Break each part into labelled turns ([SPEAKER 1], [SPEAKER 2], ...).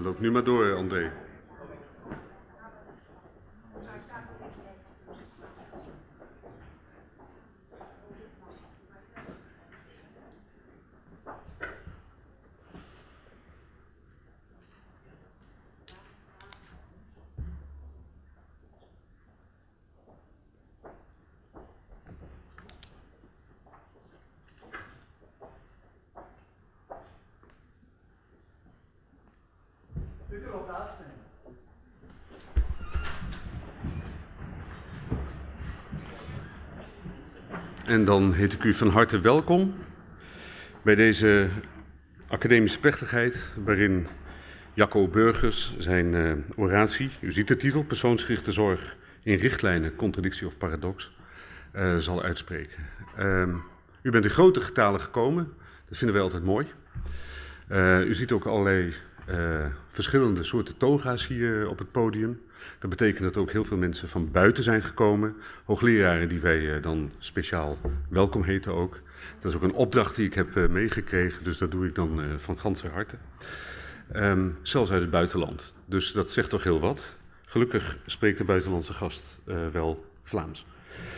[SPEAKER 1] loop nu maar door, André. En dan heet ik u van harte welkom bij deze academische plechtigheid, waarin Jacco Burgers zijn oratie, u ziet de titel, Persoonsgerichte zorg in richtlijnen, contradictie of paradox, zal uitspreken. U bent in grote getalen gekomen, dat vinden wij altijd mooi. U ziet ook allerlei verschillende soorten toga's hier op het podium. Dat betekent dat ook heel veel mensen van buiten zijn gekomen. Hoogleraren die wij dan speciaal welkom heten ook. Dat is ook een opdracht die ik heb meegekregen, dus dat doe ik dan van ganser harte. Zelfs uit het buitenland. Dus dat zegt toch heel wat. Gelukkig spreekt de buitenlandse gast wel Vlaams.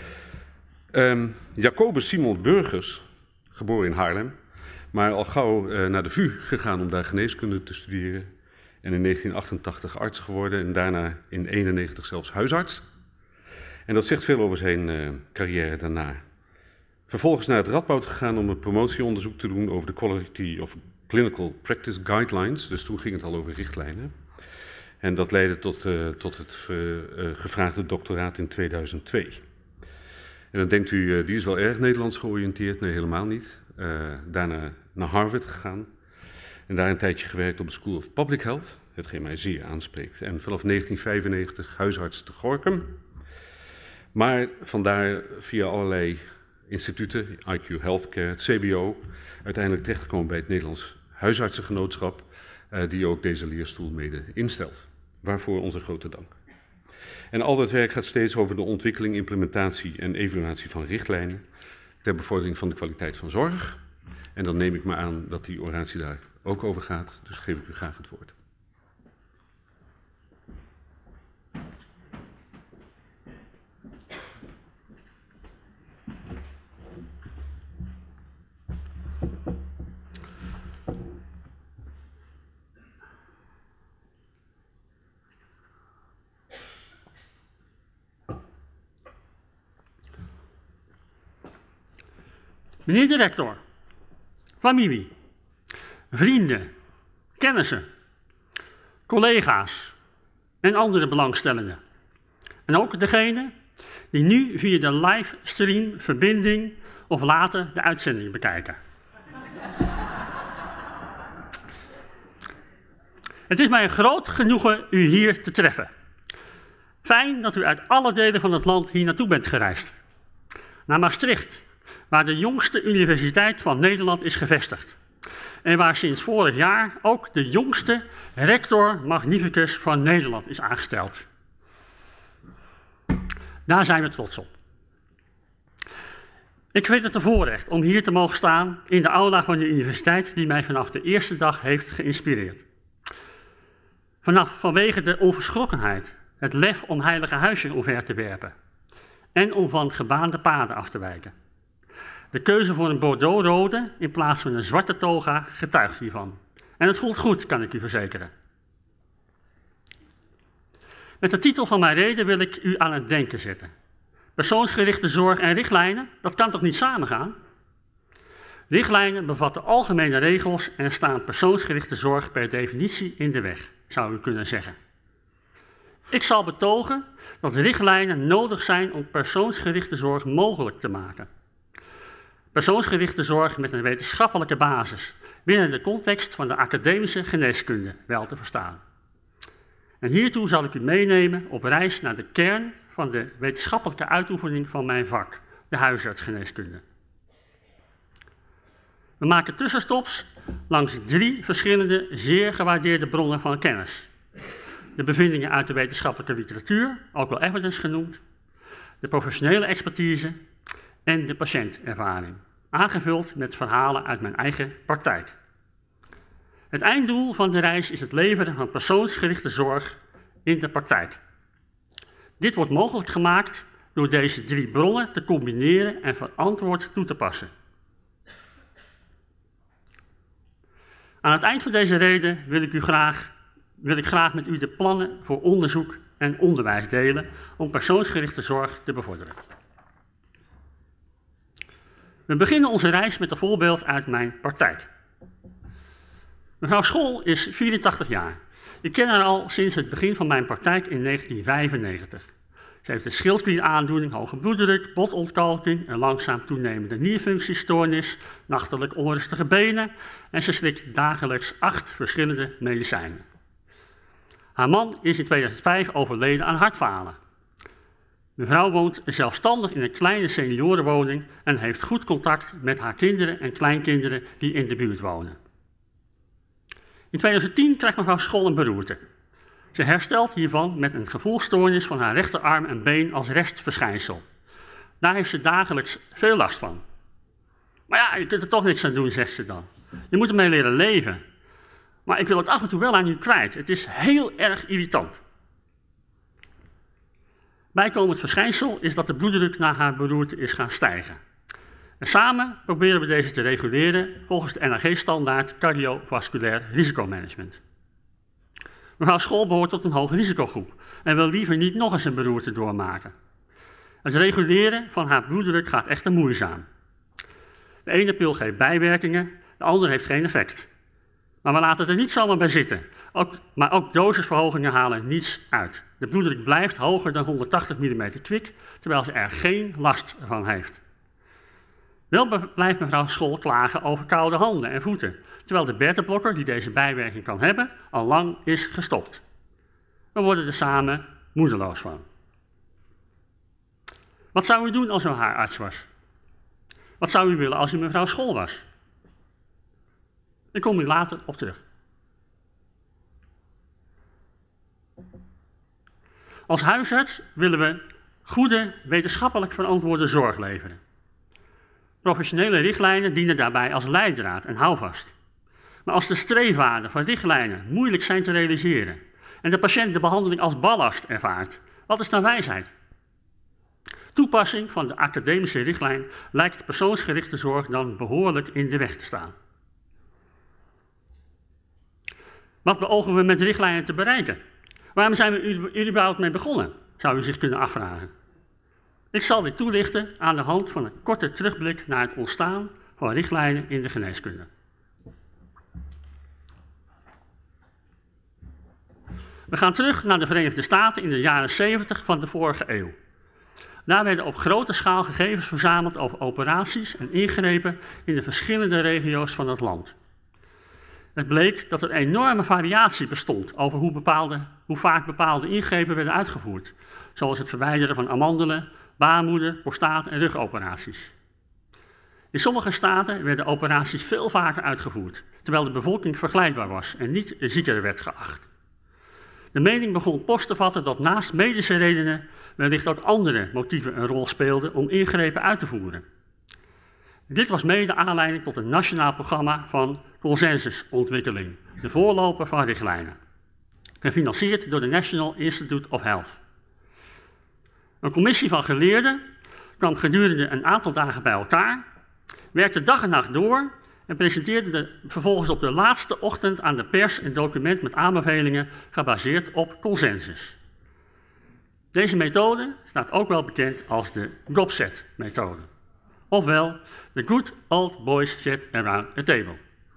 [SPEAKER 1] Jacobus Simon Burgers, geboren in Haarlem, maar al gauw naar de VU gegaan om daar geneeskunde te studeren. En in 1988 arts geworden en daarna in 1991 zelfs huisarts. En dat zegt veel over zijn carrière daarna. Vervolgens naar het Radboud gegaan om een promotieonderzoek te doen over de Quality of Clinical Practice Guidelines. Dus toen ging het al over richtlijnen. En dat leidde tot het gevraagde doctoraat in 2002. En dan denkt u, die is wel erg Nederlands georiënteerd. Nee, helemaal niet. Daarna naar Harvard gegaan. En daar een tijdje gewerkt op de School of Public Health, hetgeen mij zeer aanspreekt. En vanaf 1995 huisarts te Gorinchem. Maar vandaar via allerlei instituten, IQ Healthcare, het CBO, uiteindelijk terechtgekomen bij het Nederlands Huisartsengenootschap, die ook deze leerstoel mede instelt. Waarvoor onze grote dank. En al dat werk gaat steeds over de ontwikkeling, implementatie en evaluatie van richtlijnen ter bevordering van de kwaliteit van zorg. En dan neem ik maar aan dat die oratie daar ook over gaat, dus geef ik u graag het woord.
[SPEAKER 2] Meneer de rector, familie, vrienden, kennissen, collega's en andere belangstellenden. En ook degene die nu via de livestream verbinding of later de uitzending bekijken. Het is mij een groot genoegen u hier te treffen. Fijn dat u uit alle delen van het land hier naartoe bent gereisd. Naar Maastricht, waar de jongste universiteit van Nederland is gevestigd. En waar sinds vorig jaar ook de jongste rector magnificus van Nederland is aangesteld. Daar zijn we trots op. Ik vind het een voorrecht om hier te mogen staan in de aula van de universiteit die mij vanaf de eerste dag heeft geïnspireerd. Vanwege de onverschrokkenheid, het lef om heilige huizen omver te werpen en om van gebaande paden af te wijken. De keuze voor een bordeauxrode in plaats van een zwarte toga getuigt hiervan. En het voelt goed, kan ik u verzekeren. Met de titel van mijn reden wil ik u aan het denken zetten. Persoonsgerichte zorg en richtlijnen, dat kan toch niet samengaan? Richtlijnen bevatten algemene regels en staan persoonsgerichte zorg per definitie in de weg, zou u kunnen zeggen. Ik zal betogen dat richtlijnen nodig zijn om persoonsgerichte zorg mogelijk te maken. Persoonsgerichte zorg met een wetenschappelijke basis binnen de context van de academische geneeskunde wel te verstaan. En hiertoe zal ik u meenemen op reis naar de kern van de wetenschappelijke uitoefening van mijn vak, de huisartsgeneeskunde. We maken tussenstops langs 3 verschillende zeer gewaardeerde bronnen van kennis. De bevindingen uit de wetenschappelijke literatuur, ook wel evidence genoemd, de professionele expertise en de patiëntervaring, aangevuld met verhalen uit mijn eigen praktijk. Het einddoel van de reis is het leveren van persoonsgerichte zorg in de praktijk. Dit wordt mogelijk gemaakt door deze 3 bronnen te combineren en verantwoord toe te passen. Aan het eind van deze reden wil ik graag met u de plannen voor onderzoek en onderwijs delen om persoonsgerichte zorg te bevorderen. We beginnen onze reis met een voorbeeld uit mijn praktijk. Mevrouw Scholl is 84 jaar. Ik ken haar al sinds het begin van mijn praktijk in 1995. Ze heeft een schildspieraandoening, hoge bloeddruk, botontkalking, een langzaam toenemende nierfunctiestoornis, nachtelijk onrustige benen en ze slikt dagelijks 8 verschillende medicijnen. Haar man is in 2005 overleden aan hartfalen. Mevrouw woont zelfstandig in een kleine seniorenwoning en heeft goed contact met haar kinderen en kleinkinderen die in de buurt wonen. In 2010 krijgt mevrouw Scholl een beroerte. Ze herstelt hiervan met een gevoelsstoornis van haar rechterarm en been als restverschijnsel. Daar heeft ze dagelijks veel last van. Maar ja, je kunt er toch niks aan doen, zegt ze dan. Je moet ermee leren leven. Maar ik wil het af en toe wel aan u kwijt. Het is heel erg irritant. Bijkomend verschijnsel is dat de bloeddruk na haar beroerte is gaan stijgen. En samen proberen we deze te reguleren volgens de NAG-standaard cardiovasculair risicomanagement. Mevrouw Scholl behoort tot een hoge risicogroep en wil liever niet nog eens een beroerte doormaken. Het reguleren van haar bloeddruk gaat echter moeizaam. De ene pil geeft bijwerkingen, de andere heeft geen effect. Maar we laten het er niet zomaar bij zitten. Maar ook dosisverhogingen halen niets uit. De bloeddruk blijft hoger dan 180 mm kwik, terwijl ze er geen last van heeft. Wel blijft mevrouw Scholl klagen over koude handen en voeten, terwijl de beta-blokker die deze bijwerking kan hebben, al lang is gestopt. We worden er samen moedeloos van. Wat zou u doen als u haar arts was? Wat zou u willen als u mevrouw Scholl was? Ik kom hier later op terug. Als huisarts willen we goede, wetenschappelijk verantwoorde zorg leveren. Professionele richtlijnen dienen daarbij als leidraad en houvast. Maar als de streefwaarden van richtlijnen moeilijk zijn te realiseren en de patiënt de behandeling als ballast ervaart, wat is dan wijsheid? Toepassing van de academische richtlijn lijkt persoonsgerichte zorg dan behoorlijk in de weg te staan. Wat beogen we met richtlijnen te bereiken? Waarom zijn we er überhaupt mee begonnen, zou u zich kunnen afvragen. Ik zal dit toelichten aan de hand van een korte terugblik naar het ontstaan van richtlijnen in de geneeskunde. We gaan terug naar de Verenigde Staten in de jaren 70 van de vorige eeuw. Daar werden op grote schaal gegevens verzameld over operaties en ingrepen in de verschillende regio's van het land. Het bleek dat er enorme variatie bestond over hoe vaak bepaalde ingrepen werden uitgevoerd, zoals het verwijderen van amandelen, baarmoeder, prostaat- en rugoperaties. In sommige staten werden operaties veel vaker uitgevoerd, terwijl de bevolking vergelijkbaar was en niet zieker werd geacht. De mening begon post te vatten dat naast medische redenen wellicht ook andere motieven een rol speelden om ingrepen uit te voeren. Dit was mede aanleiding tot een nationaal programma van consensusontwikkeling, de voorloper van richtlijnen, gefinancierd door de National Institute of Health. Een commissie van geleerden kwam gedurende een aantal dagen bij elkaar, werkte dag en nacht door en presenteerde vervolgens op de laatste ochtend aan de pers een document met aanbevelingen gebaseerd op consensus. Deze methode staat ook wel bekend als de GOBSET-methode, ofwel The Good Old Boys Sat Around a Table.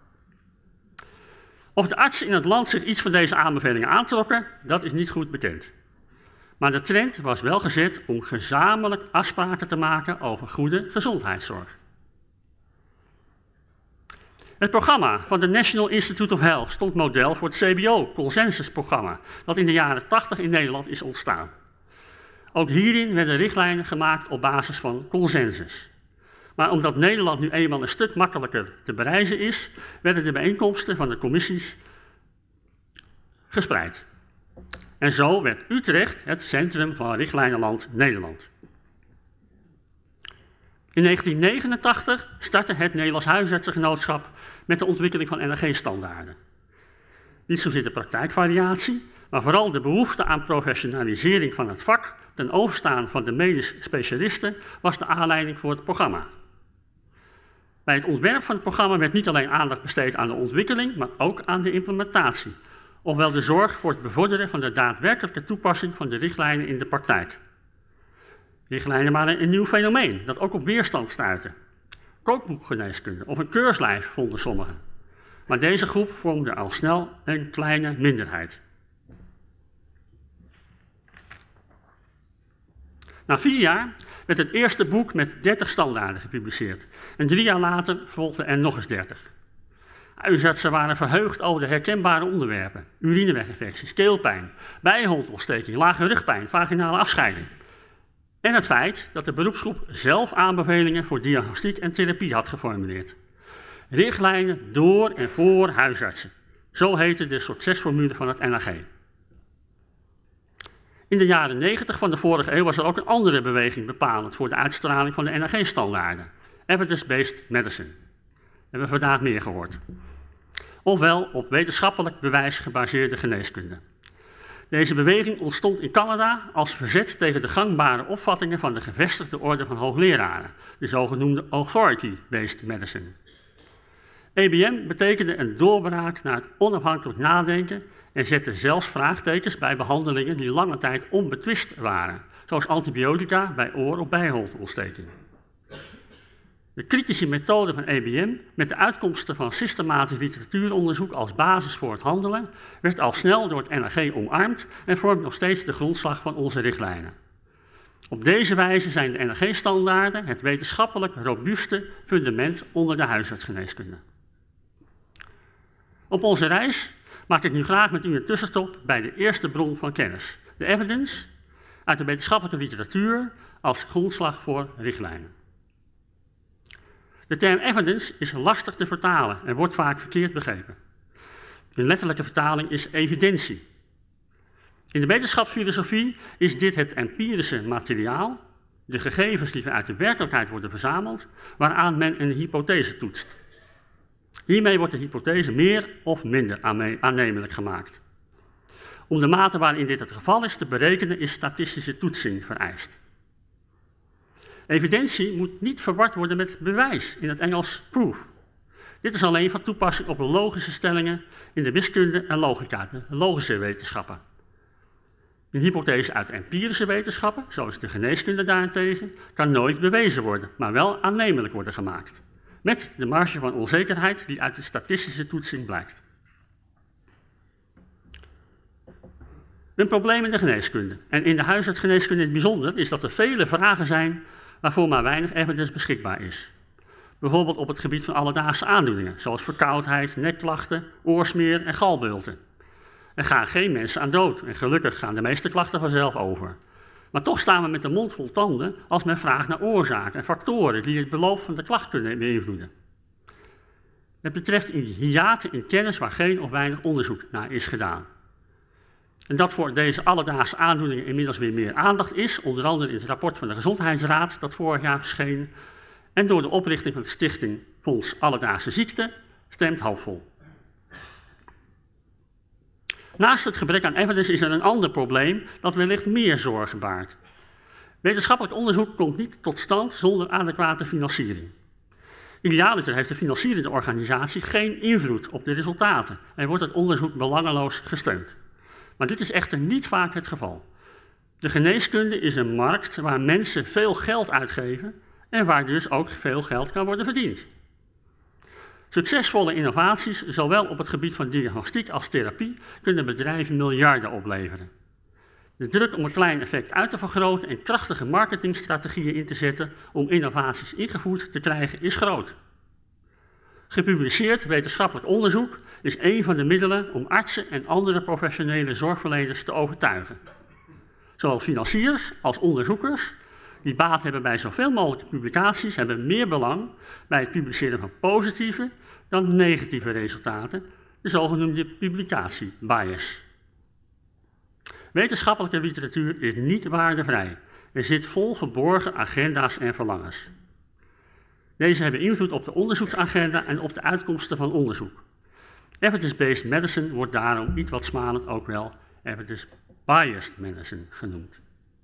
[SPEAKER 2] Of de artsen in het land zich iets van deze aanbevelingen aantrokken, dat is niet goed bekend. Maar de trend was wel gezet om gezamenlijk afspraken te maken over goede gezondheidszorg. Het programma van de National Institute of Health stond model voor het CBO-consensusprogramma, dat in de jaren 80 in Nederland is ontstaan. Ook hierin werden richtlijnen gemaakt op basis van consensus. Maar omdat Nederland nu eenmaal een stuk makkelijker te bereizen is, werden de bijeenkomsten van de commissies gespreid. En zo werd Utrecht het centrum van richtlijnenland Nederland. In 1989 startte het Nederlands Huisartsengenootschap met de ontwikkeling van NAG-standaarden. Niet zozeer de praktijkvariatie, maar vooral de behoefte aan professionalisering van het vak ten overstaan van de medisch specialisten was de aanleiding voor het programma. Bij het ontwerp van het programma werd niet alleen aandacht besteed aan de ontwikkeling, maar ook aan de implementatie, ofwel de zorg voor het bevorderen van de daadwerkelijke toepassing van de richtlijnen in de praktijk. Richtlijnen waren een nieuw fenomeen dat ook op weerstand stuitte. Kookboekgeneeskunde of een keurslijf vonden sommigen. Maar deze groep vormde al snel een kleine minderheid. Na 4 jaar werd het eerste boek met 30 standaarden gepubliceerd. En 3 jaar later volgden er nog eens 30. Huisartsen waren verheugd over de herkenbare onderwerpen. Urineweginfecties, keelpijn, bijholteontsteking, lage rugpijn, vaginale afscheiding. En het feit dat de beroepsgroep zelf aanbevelingen voor diagnostiek en therapie had geformuleerd. Richtlijnen door en voor huisartsen. Zo heette de succesformule van het NAG. In de jaren 90 van de vorige eeuw was er ook een andere beweging bepalend voor de uitstraling van de NAG-standaarden. Evidence-based medicine. Hebben we vandaag meer gehoord. Ofwel op wetenschappelijk bewijs gebaseerde geneeskunde. Deze beweging ontstond in Canada als verzet tegen de gangbare opvattingen van de gevestigde orde van hoogleraren, de zogenoemde authority-based medicine. EBM betekende een doorbraak naar het onafhankelijk nadenken en zette zelfs vraagtekens bij behandelingen die lange tijd onbetwist waren, zoals antibiotica bij oor- of bijholteontsteking. De kritische methode van EBM, met de uitkomsten van systematisch literatuuronderzoek als basis voor het handelen, werd al snel door het NAG omarmd en vormt nog steeds de grondslag van onze richtlijnen. Op deze wijze zijn de NAG-standaarden het wetenschappelijk robuuste fundament onder de huisartsgeneeskunde. Op onze reis maak ik nu graag met u een tussenstop bij de eerste bron van kennis, de evidence, uit de wetenschappelijke literatuur als grondslag voor richtlijnen. De term evidence is lastig te vertalen en wordt vaak verkeerd begrepen. Een letterlijke vertaling is evidentie. In de wetenschapsfilosofie is dit het empirische materiaal, de gegevens die uit de werkelijkheid worden verzameld, waaraan men een hypothese toetst. Hiermee wordt de hypothese meer of minder aannemelijk gemaakt. Om de mate waarin dit het geval is te berekenen is statistische toetsing vereist. Evidentie moet niet verward worden met bewijs, in het Engels proof. Dit is alleen van toepassing op logische stellingen in de wiskunde en logica, de logische wetenschappen. Een hypothese uit empirische wetenschappen, zoals de geneeskunde daarentegen, kan nooit bewezen worden, maar wel aannemelijk worden gemaakt. Met de marge van onzekerheid die uit de statistische toetsing blijkt. Een probleem in de geneeskunde, en in de huisartsgeneeskunde in het bijzonder, is dat er vele vragen zijn waarvoor maar weinig evidence beschikbaar is. Bijvoorbeeld op het gebied van alledaagse aandoeningen, zoals verkoudheid, nekklachten, oorsmeer en galbulten. Er gaan geen mensen aan dood en gelukkig gaan de meeste klachten vanzelf over. Maar toch staan we met de mond vol tanden als men vraagt naar oorzaken en factoren die het beloop van de klacht kunnen beïnvloeden. Het betreft hiaten in kennis waar geen of weinig onderzoek naar is gedaan. En dat voor deze alledaagse aandoeningen inmiddels weer meer aandacht is, onder andere in het rapport van de Gezondheidsraad dat vorig jaar verscheen, en door de oprichting van de Stichting Fonds Alledaagse Ziekten, stemt hoopvol. Naast het gebrek aan evidence is er een ander probleem dat wellicht meer zorgen baart. Wetenschappelijk onderzoek komt niet tot stand zonder adequate financiering. Idealiter heeft de financierende organisatie geen invloed op de resultaten en wordt het onderzoek belangeloos gesteund. Maar dit is echter niet vaak het geval. De geneeskunde is een markt waar mensen veel geld uitgeven en waar dus ook veel geld kan worden verdiend. Succesvolle innovaties, zowel op het gebied van diagnostiek als therapie, kunnen bedrijven miljarden opleveren. De druk om een klein effect uit te vergroten en krachtige marketingstrategieën in te zetten om innovaties ingevoerd te krijgen is groot. Gepubliceerd wetenschappelijk onderzoek is een van de middelen om artsen en andere professionele zorgverleners te overtuigen. Zowel financiers als onderzoekers die baat hebben bij zoveel mogelijke publicaties hebben meer belang bij het publiceren van positieve dan negatieve resultaten, de zogenoemde publicatiebias. Wetenschappelijke literatuur is niet waardevrij en zit vol verborgen agenda's en verlangens. Deze hebben invloed op de onderzoeksagenda en op de uitkomsten van onderzoek. Evidence-based medicine wordt daarom iets wat smalend ook wel evidence-biased medicine genoemd.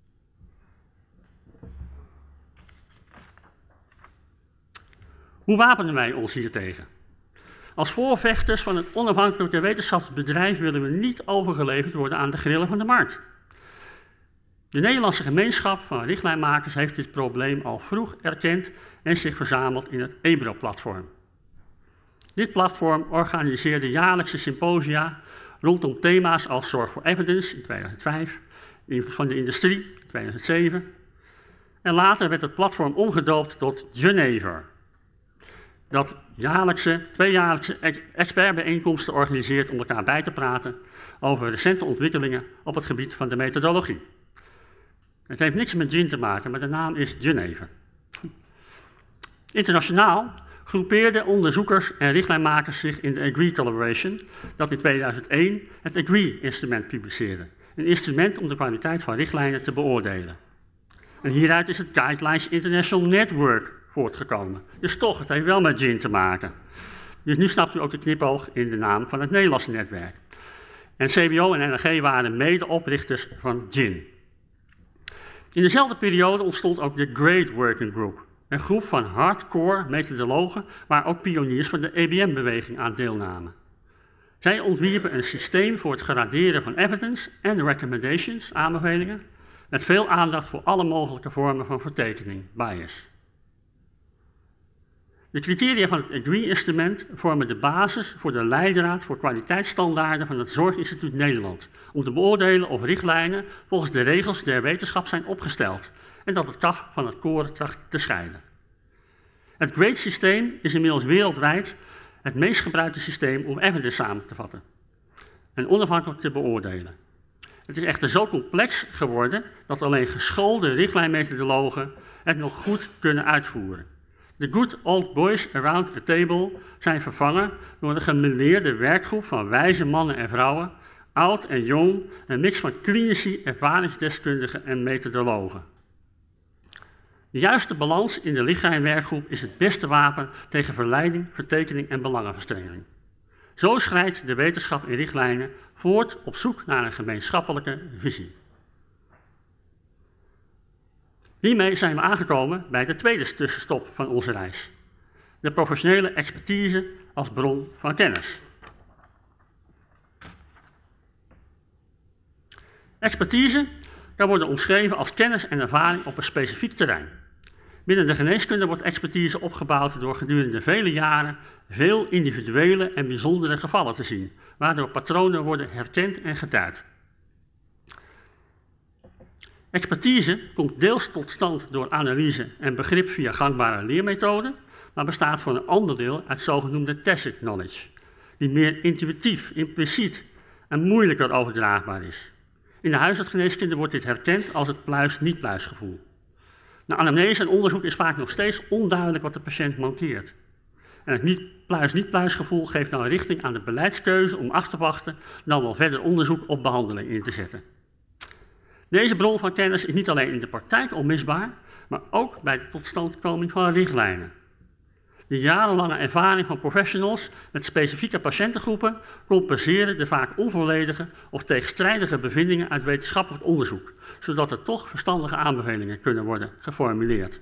[SPEAKER 2] Hoe wapenen wij ons hiertegen? Als voorvechters van het onafhankelijke wetenschapsbedrijf willen we niet overgeleverd worden aan de grillen van de markt. De Nederlandse gemeenschap van richtlijnmakers heeft dit probleem al vroeg erkend en zich verzameld in het EBRO-platform. Dit platform organiseerde jaarlijkse symposia rondom thema's als zorg voor evidence in 2005, van de industrie in 2007 en later werd het platform omgedoopt tot Geneva, dat tweejaarlijkse expertbijeenkomsten organiseert om elkaar bij te praten over recente ontwikkelingen op het gebied van de methodologie. Het heeft niks met gin te maken, maar de naam is Geneva. Internationaal groepeerden onderzoekers en richtlijnmakers zich in de AGREE Collaboration, dat in 2001 het AGREE-instrument publiceerde. Een instrument om de kwaliteit van richtlijnen te beoordelen. En hieruit is het Guidelines International Network voortgekomen. Dus toch, het heeft wel met gin te maken. Dus nu snapt u ook de knipoog in de naam van het Nederlandse netwerk. En CBO en NRG waren medeoprichters van gin. In dezelfde periode ontstond ook de GREAT Working Group. Een groep van hardcore methodologen waar ook pioniers van de EBM-beweging aan deelnamen. Zij ontwierpen een systeem voor het graderen van evidence en recommendations, aanbevelingen, met veel aandacht voor alle mogelijke vormen van vertekening, bias. De criteria van het AGREE-instrument vormen de basis voor de leidraad voor kwaliteitsstandaarden van het Zorginstituut Nederland, om te beoordelen of richtlijnen volgens de regels der wetenschap zijn opgesteld en dat het kaf van het koren tracht te scheiden. Het GREAT-systeem is inmiddels wereldwijd het meest gebruikte systeem om evidence samen te vatten en onafhankelijk te beoordelen. Het is echter zo complex geworden dat alleen geschoolde richtlijnmethodologen het nog goed kunnen uitvoeren. De good old boys around the table zijn vervangen door een gemêleerde werkgroep van wijze mannen en vrouwen, oud en jong, een mix van klinici, ervaringsdeskundigen en methodologen. De juiste balans in de richtlijnwerkgroep is het beste wapen tegen verleiding, vertekening en belangenverstrengeling. Zo schrijdt de wetenschap in richtlijnen voort op zoek naar een gemeenschappelijke visie. Hiermee zijn we aangekomen bij de tweede tussenstop van onze reis. De professionele expertise als bron van kennis. Expertise kan worden omschreven als kennis en ervaring op een specifiek terrein. Binnen de geneeskunde wordt expertise opgebouwd door gedurende vele jaren veel individuele en bijzondere gevallen te zien, waardoor patronen worden herkend en geduid. Expertise komt deels tot stand door analyse en begrip via gangbare leermethoden, maar bestaat voor een ander deel uit zogenoemde tacit knowledge, die meer intuïtief, impliciet en moeilijker overdraagbaar is. In de huisartsgeneeskunde wordt dit herkend als het pluis-niet-pluisgevoel. Na anamnese en onderzoek is vaak nog steeds onduidelijk wat de patiënt mankeert. En het pluis-niet-pluisgevoel geeft dan richting aan de beleidskeuze om af te wachten dan wel verder onderzoek op behandeling in te zetten. Deze bron van kennis is niet alleen in de praktijk onmisbaar, maar ook bij de totstandkoming van richtlijnen. De jarenlange ervaring van professionals met specifieke patiëntengroepen compenseren de vaak onvolledige of tegenstrijdige bevindingen uit wetenschappelijk onderzoek, zodat er toch verstandige aanbevelingen kunnen worden geformuleerd.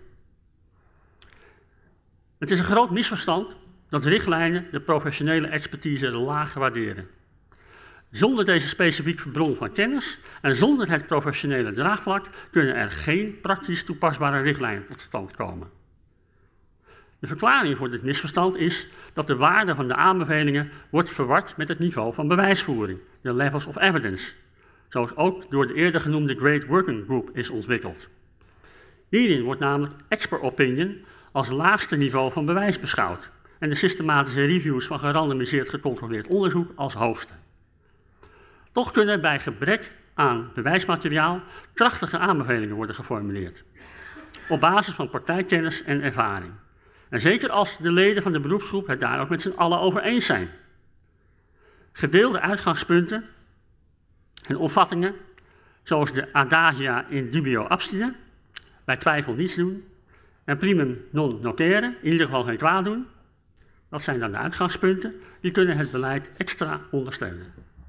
[SPEAKER 2] Het is een groot misverstand dat richtlijnen de professionele expertise laag waarderen. Zonder deze specifieke bron van kennis en zonder het professionele draagvlak kunnen er geen praktisch toepasbare richtlijnen tot stand komen. De verklaring voor dit misverstand is dat de waarde van de aanbevelingen wordt verward met het niveau van bewijsvoering, de levels of evidence, zoals ook door de eerder genoemde GREAT Working Group is ontwikkeld. Hierin wordt namelijk expert opinion als laagste niveau van bewijs beschouwd en de systematische reviews van gerandomiseerd gecontroleerd onderzoek als hoogste. Toch kunnen bij gebrek aan bewijsmateriaal krachtige aanbevelingen worden geformuleerd, op basis van praktijkkennis en ervaring. En zeker als de leden van de beroepsgroep het daar ook met z'n allen over eens zijn. Gedeelde uitgangspunten en opvattingen, zoals de adagia in dubio abstine, bij twijfel niets doen, en primum non nocere, in ieder geval geen kwaad doen, dat zijn dan de uitgangspunten, die kunnen het beleid extra ondersteunen.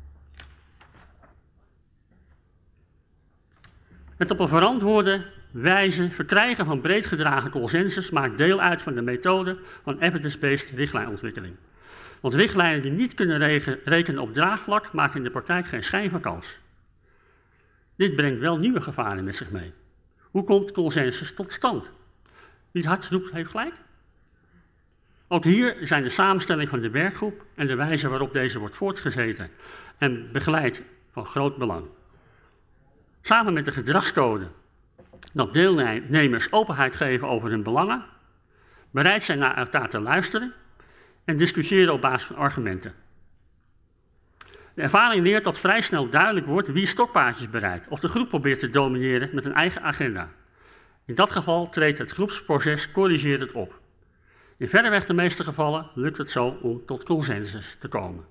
[SPEAKER 2] Het op een verantwoorde wijze verkrijgen van breed gedragen consensus maakt deel uit van de methode van evidence-based richtlijnontwikkeling. Want richtlijnen die niet kunnen rekenen op draagvlak maken in de praktijk geen schijn van kans. Dit brengt wel nieuwe gevaren met zich mee. Hoe komt consensus tot stand? Wie het hard roept, heeft gelijk. Ook hier zijn de samenstelling van de werkgroep en de wijze waarop deze wordt voortgezeten en begeleid van groot belang. Samen met de gedragscode dat deelnemers openheid geven over hun belangen, bereid zijn naar elkaar te luisteren en discussiëren op basis van argumenten. De ervaring leert dat vrij snel duidelijk wordt wie stokpaardjes bereidt of de groep probeert te domineren met een eigen agenda. In dat geval treedt het groepsproces corrigerend op. In verreweg de meeste gevallen lukt het zo om tot consensus te komen.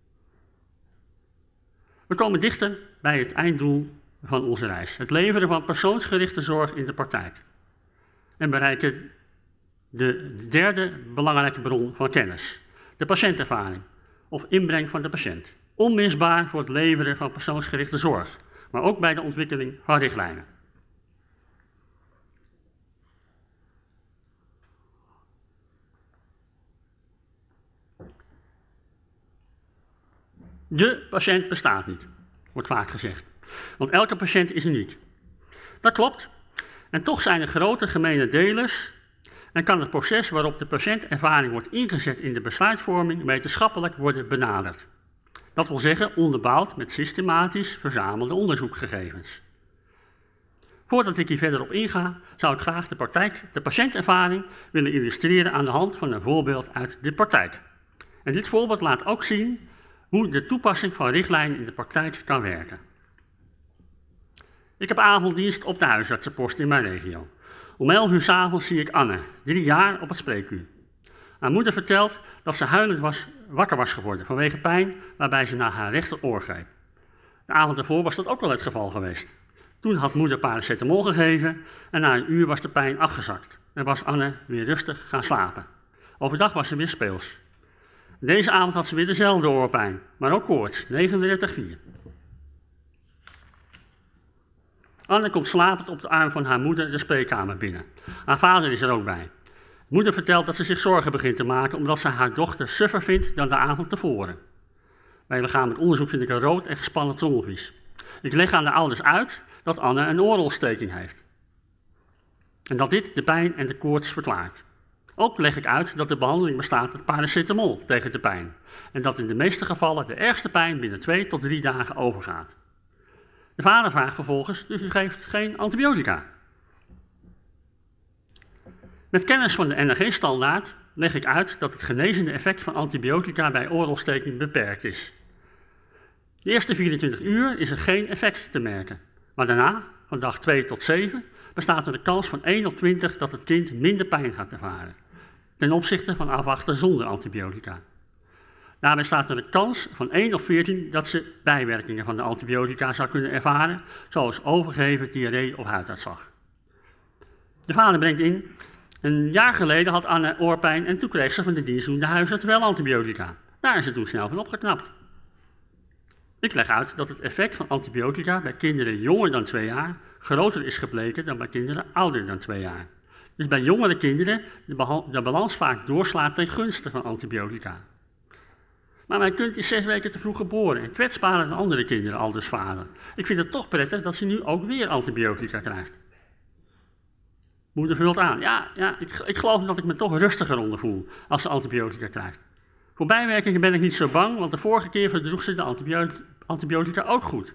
[SPEAKER 2] We komen dichter bij het einddoel van onze reis, het leveren van persoonsgerichte zorg in de praktijk. En bereiken de derde belangrijke bron van kennis, de patiëntervaring of inbreng van de patiënt. Onmisbaar voor het leveren van persoonsgerichte zorg, maar ook bij de ontwikkeling van richtlijnen. De patiënt bestaat niet, wordt vaak gezegd, want elke patiënt is uniek. Dat klopt, en toch zijn er grote gemene delers en kan het proces waarop de patiëntervaring wordt ingezet in de besluitvorming wetenschappelijk worden benaderd. Dat wil zeggen onderbouwd met systematisch verzamelde onderzoekgegevens. Voordat ik hier verder op inga, zou ik graag de patiëntervaring willen illustreren aan de hand van een voorbeeld uit de praktijk. En dit voorbeeld laat ook zien hoe de toepassing van richtlijnen in de praktijk kan werken. Ik heb avonddienst op de huisartsenpost in mijn regio. Om 11 uur 's avonds zie ik Anne, 3 jaar, op het spreekuur. Haar moeder vertelt dat ze huilend wakker was geworden vanwege pijn waarbij ze naar haar rechteroor greep. De avond ervoor was dat ook wel het geval geweest. Toen had moeder paracetamol gegeven en na een uur was de pijn afgezakt en was Anne weer rustig gaan slapen. Overdag was ze weer speels. Deze avond had ze weer dezelfde oorpijn, maar ook koorts, 39,4. Anne komt slapend op de arm van haar moeder de spreekkamer binnen. Haar vader is er ook bij. Moeder vertelt dat ze zich zorgen begint te maken omdat ze haar dochter suffer vindt dan de avond tevoren. Bij lichamelijk onderzoek vind ik een rood en gespannen trommelvlies. Ik leg aan de ouders uit dat Anne een oorontsteking heeft. En dat dit de pijn en de koorts verklaart. Ook leg ik uit dat de behandeling bestaat uit paracetamol tegen de pijn. En dat in de meeste gevallen de ergste pijn binnen 2 tot 3 dagen overgaat. De vader vraagt vervolgens, dus u geeft geen antibiotica? Met kennis van de NRG-standaard leg ik uit dat het genezende effect van antibiotica bij oorontsteking beperkt is. De eerste 24 uur is er geen effect te merken, maar daarna, van dag 2 tot 7, bestaat er de kans van 1 op 20 dat het kind minder pijn gaat ervaren, ten opzichte van afwachten zonder antibiotica. Daarbij staat er de kans van 1 op 14 dat ze bijwerkingen van de antibiotica zou kunnen ervaren, zoals overgeven, diarree of huiduitslag. De vader brengt in, een jaar geleden had Anne oorpijn en toen kreeg ze van de dienstdoende huisarts wel antibiotica. Daar is ze toen snel van opgeknapt. Ik leg uit dat het effect van antibiotica bij kinderen jonger dan 2 jaar groter is gebleken dan bij kinderen ouder dan 2 jaar. Dus bij jongere kinderen de balans vaak doorslaat ten gunste van antibiotica. Maar mijn kind is 6 weken te vroeg geboren en kwetsbaarder dan andere kinderen, aldus vader. Ik vind het toch prettig dat ze nu ook weer antibiotica krijgt. Moeder vult aan. Ja, ik geloof dat ik me toch rustiger onder voel als ze antibiotica krijgt. Voor bijwerkingen ben ik niet zo bang, want de vorige keer verdroeg ze de antibiotica ook goed.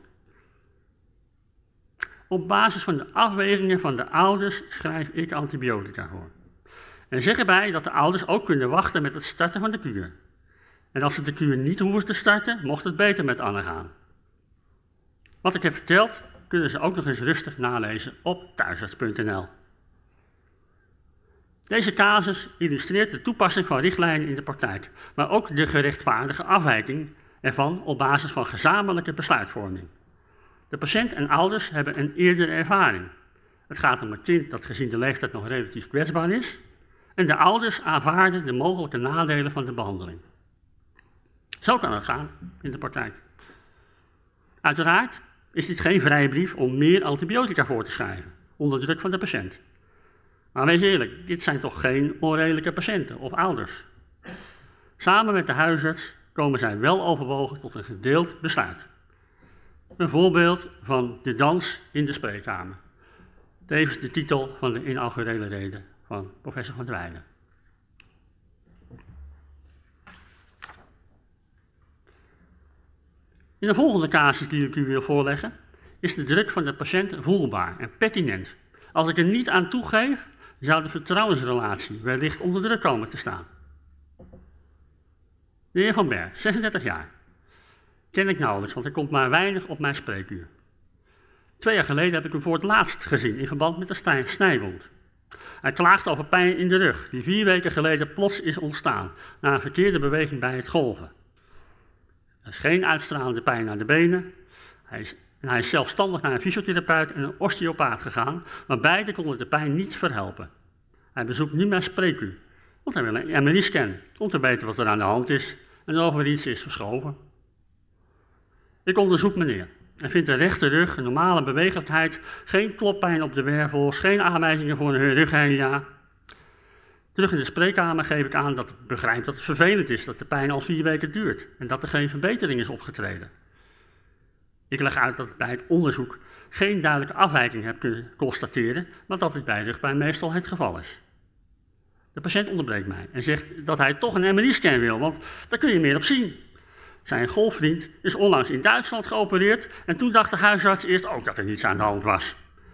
[SPEAKER 2] Op basis van de afwegingen van de ouders schrijf ik antibiotica voor. En zeg erbij dat de ouders ook kunnen wachten met het starten van de kuur. En als ze de kuur niet hoeven te starten, mocht het beter met Anne gaan. Wat ik heb verteld, kunnen ze ook nog eens rustig nalezen op thuisarts.nl. Deze casus illustreert de toepassing van richtlijnen in de praktijk, maar ook de gerechtvaardige afwijking ervan op basis van gezamenlijke besluitvorming. De patiënt en ouders hebben een eerdere ervaring. Het gaat om een kind dat gezien de leeftijd nog relatief kwetsbaar is en de ouders aanvaarden de mogelijke nadelen van de behandeling. Zo kan het gaan in de praktijk. Uiteraard is dit geen vrijbrief om meer antibiotica voor te schrijven, onder druk van de patiënt. Maar wees eerlijk, dit zijn toch geen onredelijke patiënten of ouders. Samen met de huisarts komen zij wel overwogen tot een gedeeld besluit. Een voorbeeld van de dans in de spreekkamer. Tevens de titel van de inaugurele rede van professor Van der Weijden. In de volgende casus die ik u wil voorleggen, is de druk van de patiënt voelbaar en pertinent. Als ik er niet aan toegeef, zou de vertrouwensrelatie wellicht onder druk komen te staan. De heer Van Berg, 36 jaar. Ken ik nauwelijks, want hij komt maar weinig op mijn spreekuur. 2 jaar geleden heb ik hem voor het laatst gezien in verband met een snijwond. Hij klaagt over pijn in de rug, die 4 weken geleden plots is ontstaan, na een verkeerde beweging bij het golven. Er is geen uitstralende pijn naar de benen. Hij is zelfstandig naar een fysiotherapeut en een osteopaat gegaan, maar beide konden de pijn niet verhelpen. Hij bezoekt nu mijn spreekuur, want hij wil een MRI-scan om te weten wat er aan de hand is en of er iets is verschoven. Ik onderzoek meneer en vind de rechte rug, een normale bewegelijkheid, geen kloppijn op de wervels, geen aanwijzingen voor een rughernia. Terug in de spreekkamer geef ik aan dat ik begrijp dat het vervelend is dat de pijn al 4 weken duurt en dat er geen verbetering is opgetreden. Ik leg uit dat ik bij het onderzoek geen duidelijke afwijking heb kunnen constateren, maar dat dit bij rugpijn meestal het geval is. De patiënt onderbreekt mij en zegt dat hij toch een MRI-scan wil, want daar kun je meer op zien. Zijn golfvriend is onlangs in Duitsland geopereerd en toen dacht de huisarts eerst ook dat er niets aan de hand was.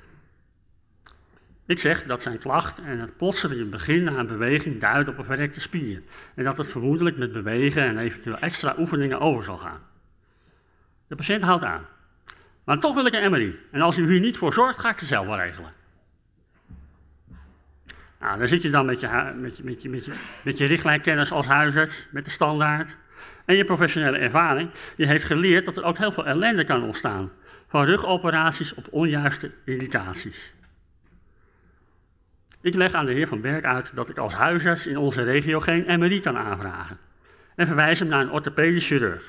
[SPEAKER 2] Ik zeg dat zijn klacht en het plotselinge begin na een beweging duidt op een verrekte spier en dat het vermoedelijk met bewegen en eventueel extra oefeningen over zal gaan. De patiënt houdt aan. Maar toch wil ik een MRI en als u hier niet voor zorgt, ga ik het zelf wel regelen. Nou, dan zit je dan met je richtlijnkennis als huisarts, met de standaard en je professionele ervaring. Je heeft geleerd dat er ook heel veel ellende kan ontstaan van rugoperaties op onjuiste indicaties. Ik leg aan de heer Van Berg uit dat ik als huisarts in onze regio geen MRI kan aanvragen en verwijs hem naar een orthopedisch chirurg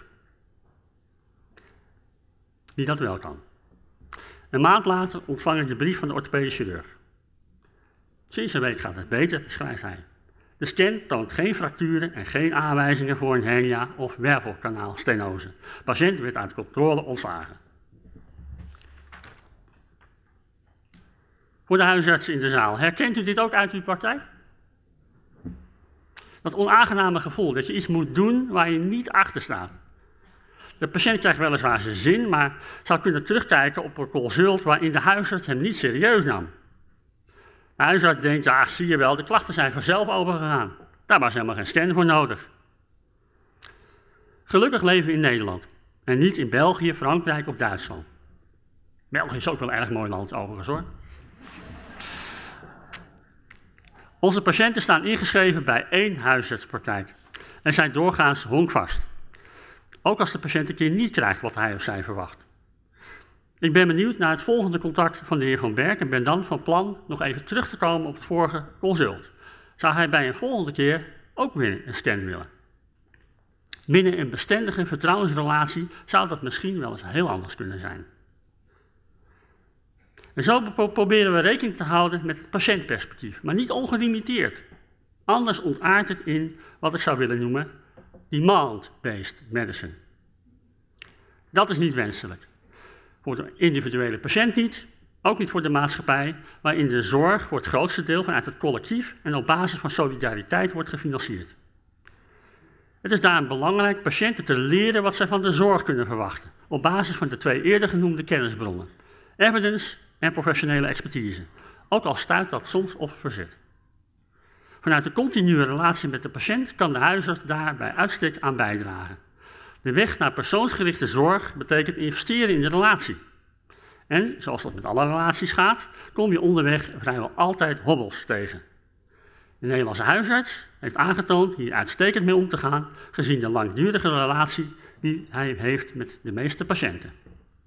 [SPEAKER 2] die dat wel kan. Een maand later ontvang ik de brief van de orthopedisch chirurg. Sinds een week gaat het beter, schrijft hij. De scan toont geen fracturen en geen aanwijzingen voor een hernia of wervelkanaalstenose. De patiënt werd uit controle ontslagen. Voor de huisartsen in de zaal, herkent u dit ook uit uw praktijk? Dat onaangename gevoel dat je iets moet doen waar je niet achter staat. De patiënt krijgt weliswaar zijn zin, maar zou kunnen terugkijken op een consult waarin de huisarts hem niet serieus nam. De huisarts denkt, ach zie je wel, de klachten zijn vanzelf overgegaan. Daar was helemaal geen scan voor nodig. Gelukkig leven we in Nederland en niet in België, Frankrijk of Duitsland. België is ook wel een erg mooi land overigens hoor. Onze patiënten staan ingeschreven bij 1 huisartspraktijk en zijn doorgaans honkvast. Ook als de patiënt een keer niet krijgt wat hij of zij verwacht. Ik ben benieuwd naar het volgende contact van de heer Van Berg en ben dan van plan nog even terug te komen op het vorige consult. Zou hij bij een volgende keer ook weer een scan willen? Binnen een bestendige vertrouwensrelatie zou dat misschien wel eens heel anders kunnen zijn. En zo proberen we rekening te houden met het patiëntperspectief, maar niet ongelimiteerd. Anders ontaardt het in wat ik zou willen noemen demand-based medicine. Dat is niet wenselijk. Voor de individuele patiënt niet, ook niet voor de maatschappij, waarin de zorg voor het grootste deel vanuit het collectief en op basis van solidariteit wordt gefinancierd. Het is daarom belangrijk patiënten te leren wat zij van de zorg kunnen verwachten, op basis van de 2 eerder genoemde kennisbronnen, evidence en professionele expertise, ook al stuit dat soms op verzet. Vanuit de continue relatie met de patiënt kan de huisarts daar bij uitstek aan bijdragen. De weg naar persoonsgerichte zorg betekent investeren in de relatie. En, zoals dat met alle relaties gaat, kom je onderweg vrijwel altijd hobbels tegen. De Nederlandse huisarts heeft aangetoond hier uitstekend mee om te gaan, gezien de langdurige relatie die hij heeft met de meeste patiënten.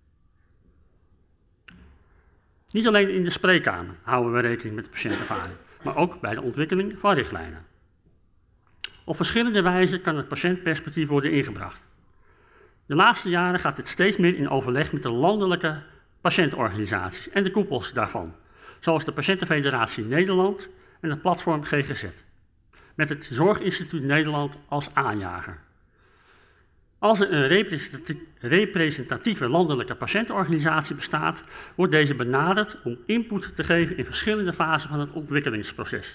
[SPEAKER 2] Niet alleen in de spreekkamer houden we rekening met de patiëntervaring, maar ook bij de ontwikkeling van richtlijnen. Op verschillende wijzen kan het patiëntperspectief worden ingebracht. De laatste jaren gaat dit steeds meer in overleg met de landelijke patiëntorganisaties en de koepels daarvan, zoals de Patiëntenfederatie Nederland en het platform GGZ, met het Zorginstituut Nederland als aanjager. Als er een representatieve landelijke patiëntenorganisatie bestaat, wordt deze benaderd om input te geven in verschillende fasen van het ontwikkelingsproces.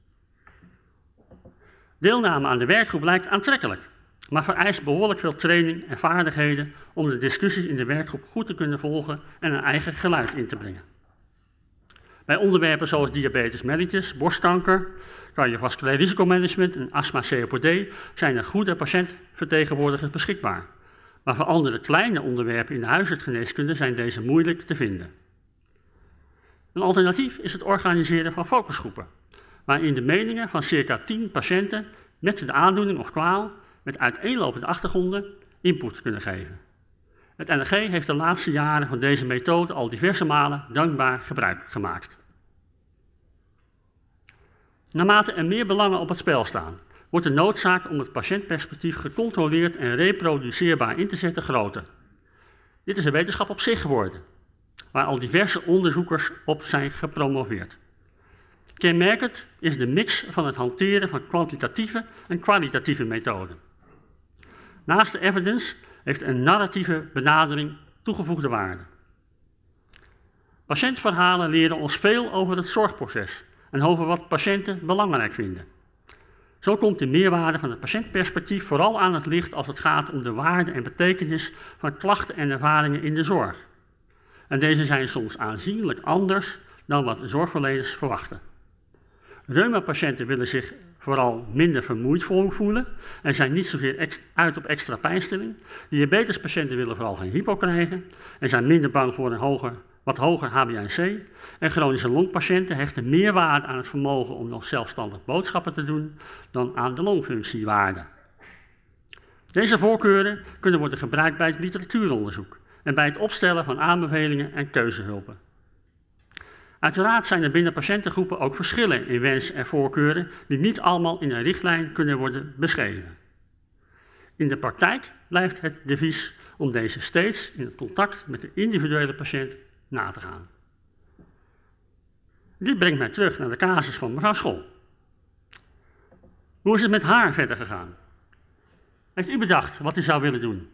[SPEAKER 2] Deelname aan de werkgroep lijkt aantrekkelijk, maar vereist behoorlijk veel training en vaardigheden om de discussies in de werkgroep goed te kunnen volgen en een eigen geluid in te brengen. Bij onderwerpen zoals diabetes mellitus, borstkanker, cardiovasculair risicomanagement en astma-COPD zijn er goede patiëntvertegenwoordigers beschikbaar. Maar voor andere kleine onderwerpen in de huisartsgeneeskunde zijn deze moeilijk te vinden. Een alternatief is het organiseren van focusgroepen, waarin de meningen van circa 10 patiënten met de aandoening of kwaal met uiteenlopende achtergronden input kunnen geven. Het NRG heeft de laatste jaren van deze methode al diverse malen dankbaar gebruik gemaakt. Naarmate er meer belangen op het spel staan, wordt de noodzaak om het patiëntperspectief gecontroleerd en reproduceerbaar in te zetten groter. Dit is een wetenschap op zich geworden, waar al diverse onderzoekers op zijn gepromoveerd. Kenmerkend is de mix van het hanteren van kwantitatieve en kwalitatieve methoden. Naast de evidence heeft een narratieve benadering toegevoegde waarde. Patiëntverhalen leren ons veel over het zorgproces en over wat patiënten belangrijk vinden. Zo komt de meerwaarde van het patiëntperspectief vooral aan het licht als het gaat om de waarde en betekenis van klachten en ervaringen in de zorg. En deze zijn soms aanzienlijk anders dan wat zorgverleners verwachten. Reuma-patiënten willen zich vooral minder vermoeid voelen en zijn niet zozeer uit op extra pijnstilling. Diabetespatiënten willen vooral geen hypo krijgen en zijn minder bang voor een wat hoger HbA1c. En chronische longpatiënten hechten meer waarde aan het vermogen om nog zelfstandig boodschappen te doen dan aan de longfunctiewaarde. Deze voorkeuren kunnen worden gebruikt bij het literatuuronderzoek en bij het opstellen van aanbevelingen en keuzehulpen. Uiteraard zijn er binnen patiëntengroepen ook verschillen in wens en voorkeuren die niet allemaal in een richtlijn kunnen worden beschreven. In de praktijk blijft het devies om deze steeds in het contact met de individuele patiënt na te gaan. Dit brengt mij terug naar de casus van mevrouw Scholl. Hoe is het met haar verder gegaan? Heeft u bedacht wat u zou willen doen?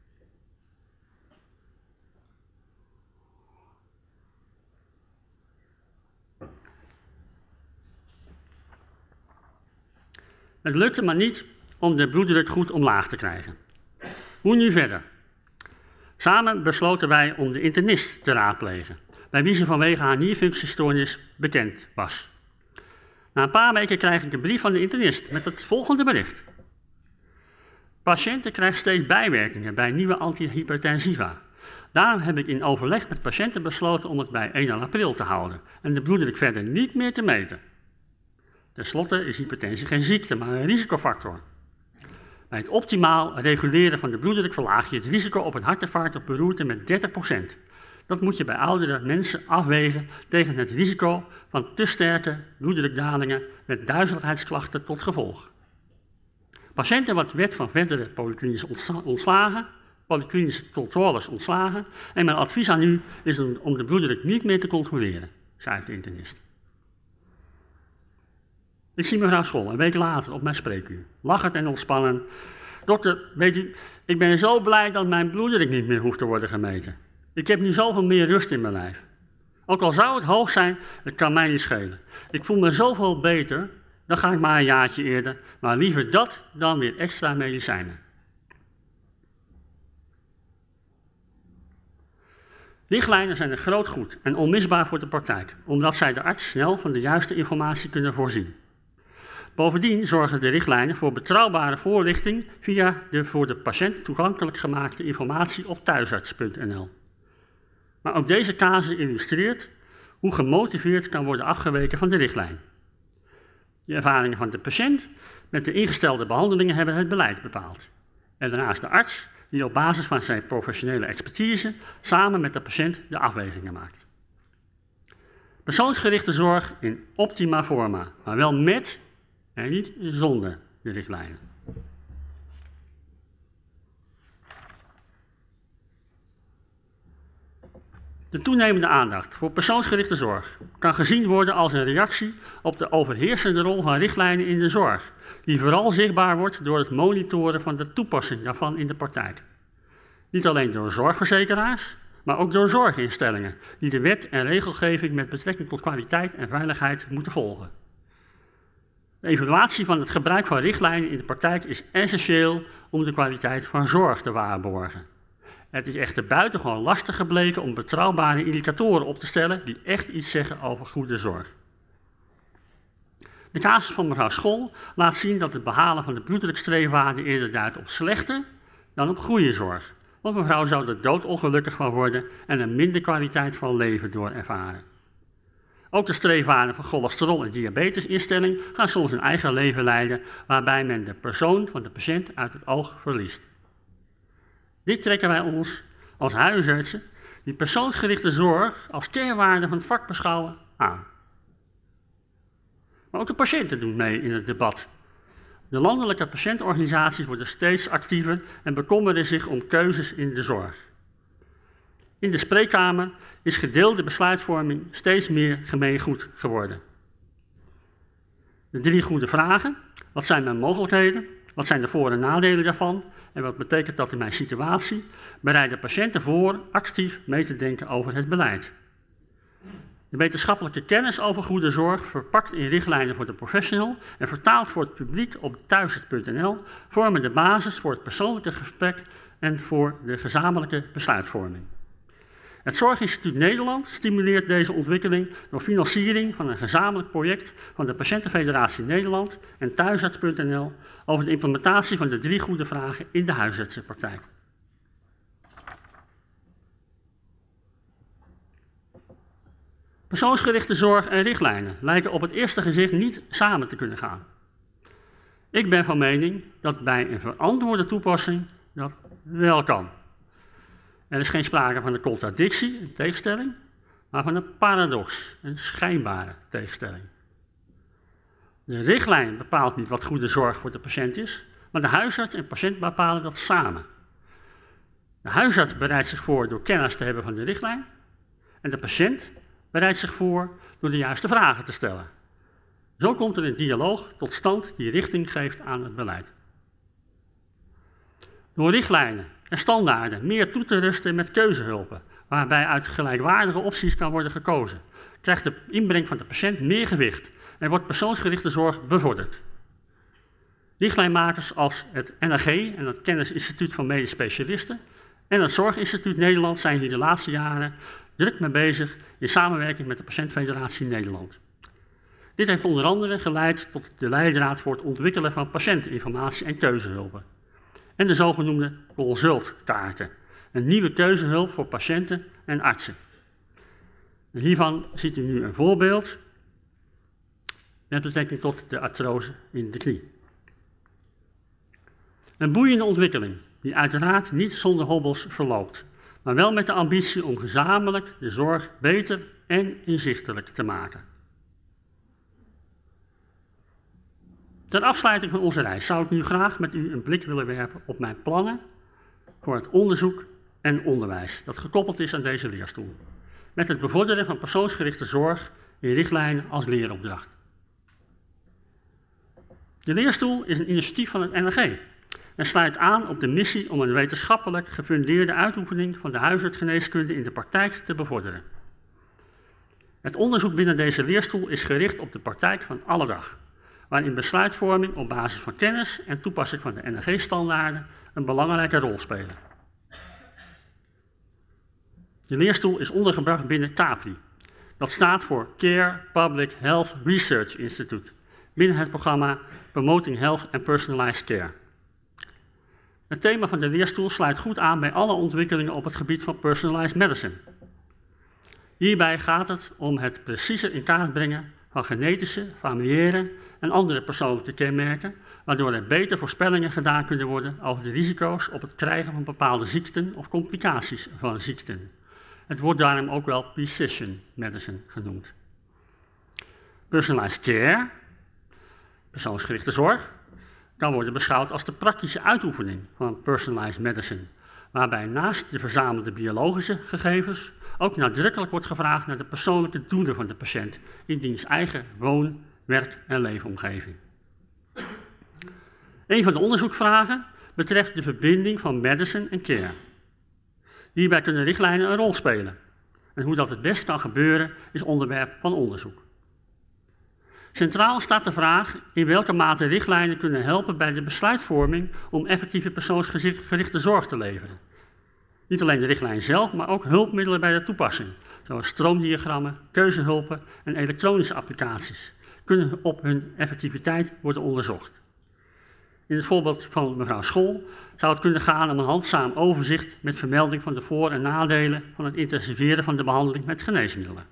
[SPEAKER 2] Het lukte maar niet om de bloeddruk goed omlaag te krijgen. Hoe nu verder? Samen besloten wij om de internist te raadplegen, bij wie ze vanwege haar nierfunctiestoornis bekend was. Na een paar weken krijg ik een brief van de internist met het volgende bericht. Patiënten krijgen steeds bijwerkingen bij nieuwe antihypertensiva. Daarom heb ik in overleg met patiënten besloten om het bij 1 april te houden en de bloeddruk verder niet meer te meten. Ten slotte is hypertensie geen ziekte, maar een risicofactor. Bij het optimaal reguleren van de bloeddruk verlaag je het risico op een hartinfarct op beroerte met 30%. Dat moet je bij oudere mensen afwegen tegen het risico van te sterke bloeddrukdalingen met duizeligheidsklachten tot gevolg. Patiënten wordt wet van verdere polyklinische controles ontslagen en mijn advies aan u is om de bloeddruk niet meer te controleren, zei de internist. Ik zie mevrouw Scholl een week later op mijn spreekuur, lachend en ontspannen. Dokter, weet u, ik ben zo blij dat mijn bloeddruk niet meer hoeft te worden gemeten. Ik heb nu zoveel meer rust in mijn lijf. Ook al zou het hoog zijn, het kan mij niet schelen. Ik voel me zoveel beter, dan ga ik maar een jaartje eerder, maar liever dat dan weer extra medicijnen. Richtlijnen zijn een groot goed en onmisbaar voor de praktijk, omdat zij de arts snel van de juiste informatie kunnen voorzien. Bovendien zorgen de richtlijnen voor betrouwbare voorlichting via de voor de patiënt toegankelijk gemaakte informatie op thuisarts.nl. Maar ook deze casus illustreert hoe gemotiveerd kan worden afgeweken van de richtlijn. De ervaringen van de patiënt met de ingestelde behandelingen hebben het beleid bepaald. En daarnaast de arts die op basis van zijn professionele expertise samen met de patiënt de afwegingen maakt. Persoonsgerichte zorg in optima forma, maar wel met en niet zonder de richtlijnen. De toenemende aandacht voor persoonsgerichte zorg kan gezien worden als een reactie op de overheersende rol van richtlijnen in de zorg, die vooral zichtbaar wordt door het monitoren van de toepassing daarvan in de praktijk. Niet alleen door zorgverzekeraars, maar ook door zorginstellingen, die de wet en regelgeving met betrekking tot kwaliteit en veiligheid moeten volgen. De evaluatie van het gebruik van richtlijnen in de praktijk is essentieel om de kwaliteit van zorg te waarborgen. Het is echter buitengewoon lastig gebleken om betrouwbare indicatoren op te stellen die echt iets zeggen over goede zorg. De casus van mevrouw Scholl laat zien dat het behalen van de bloeddrukstreefwaarde eerder duidt op slechte dan op goede zorg. Want mevrouw zou er doodongelukkig van worden en een minder kwaliteit van leven door ervaren. Ook de streefwaarden van cholesterol- en diabetesinstelling gaan soms een eigen leven leiden, waarbij men de persoon van de patiënt uit het oog verliest. Dit trekken wij ons als huisartsen, die persoonsgerichte zorg als kernwaarde van het vak beschouwen, aan. Maar ook de patiënten doen mee in het debat. De landelijke patiëntenorganisaties worden steeds actiever en bekommeren zich om keuzes in de zorg. In de spreekkamer is gedeelde besluitvorming steeds meer gemeengoed geworden. De 3 goede vragen: wat zijn mijn mogelijkheden? Wat zijn de voor- en nadelen daarvan? En wat betekent dat in mijn situatie? Bereiden patiënten voor actief mee te denken over het beleid. De wetenschappelijke kennis over goede zorg, verpakt in richtlijnen voor de professional en vertaald voor het publiek op thuisarts.nl, vormen de basis voor het persoonlijke gesprek en voor de gezamenlijke besluitvorming. Het Zorginstituut Nederland stimuleert deze ontwikkeling door financiering van een gezamenlijk project van de Patiëntenfederatie Nederland en thuisarts.nl over de implementatie van de 3 goede vragen in de huisartsenpraktijk. Persoonsgerichte zorg en richtlijnen lijken op het eerste gezicht niet samen te kunnen gaan. Ik ben van mening dat bij een verantwoorde toepassing dat wel kan. Er is geen sprake van een contradictie, een tegenstelling, maar van een paradox, een schijnbare tegenstelling. De richtlijn bepaalt niet wat goede zorg voor de patiënt is, maar de huisarts en patiënt bepalen dat samen. De huisarts bereidt zich voor door kennis te hebben van de richtlijn en de patiënt bereidt zich voor door de juiste vragen te stellen. Zo komt er een dialoog tot stand die richting geeft aan het beleid. Door richtlijnen en standaarden meer toe te rusten met keuzehulpen, waarbij uit gelijkwaardige opties kan worden gekozen, krijgt de inbreng van de patiënt meer gewicht en wordt persoonsgerichte zorg bevorderd. Richtlijnmakers als het NRG en het Kennisinstituut van Medisch Specialisten en het Zorginstituut Nederland zijn hier de laatste jaren druk mee bezig in samenwerking met de Patiëntenfederatie Nederland. Dit heeft onder andere geleid tot de leidraad voor het ontwikkelen van patiënteninformatie en keuzehulpen. En de zogenoemde consultkaarten, een nieuwe keuzehulp voor patiënten en artsen. En hiervan ziet u nu een voorbeeld met betrekking tot de artrose in de knie. Een boeiende ontwikkeling die uiteraard niet zonder hobbels verloopt, maar wel met de ambitie om gezamenlijk de zorg beter en inzichtelijk te maken. Ter afsluiting van onze reis zou ik nu graag met u een blik willen werpen op mijn plannen voor het onderzoek en onderwijs dat gekoppeld is aan deze leerstoel, met het bevorderen van persoonsgerichte zorg in richtlijnen als leeropdracht. De leerstoel is een initiatief van het NRG en sluit aan op de missie om een wetenschappelijk gefundeerde uitoefening van de huisartsgeneeskunde in de praktijk te bevorderen. Het onderzoek binnen deze leerstoel is gericht op de praktijk van alle dag, waarin besluitvorming op basis van kennis en toepassing van de NRG-standaarden een belangrijke rol spelen. De leerstoel is ondergebracht binnen CAPRI. Dat staat voor Care Public Health Research Institute, binnen het programma Promoting Health and Personalized Care. Het thema van de leerstoel sluit goed aan bij alle ontwikkelingen op het gebied van personalized medicine. Hierbij gaat het om het preciezer in kaart brengen van genetische, familiaire en andere persoonlijke kenmerken, waardoor er beter voorspellingen gedaan kunnen worden over de risico's op het krijgen van bepaalde ziekten of complicaties van ziekten. Het wordt daarom ook wel precision medicine genoemd. Personalized care, persoonsgerichte zorg, kan worden beschouwd als de praktische uitoefening van personalized medicine, waarbij naast de verzamelde biologische gegevens ook nadrukkelijk wordt gevraagd naar de persoonlijke doelen van de patiënt in diens eigen woon-, werk- en leefomgeving. Een van de onderzoeksvragen betreft de verbinding van medicine en care. Hierbij kunnen richtlijnen een rol spelen. En hoe dat het best kan gebeuren is onderwerp van onderzoek. Centraal staat de vraag in welke mate richtlijnen kunnen helpen bij de besluitvorming om effectieve persoonsgerichte zorg te leveren. Niet alleen de richtlijn zelf, maar ook hulpmiddelen bij de toepassing, zoals stroomdiagrammen, keuzehulpen en elektronische applicaties, kunnen op hun effectiviteit worden onderzocht. In het voorbeeld van mevrouw Scholl zou het kunnen gaan om een handzaam overzicht met vermelding van de voor- en nadelen van het intensiveren van de behandeling met geneesmiddelen.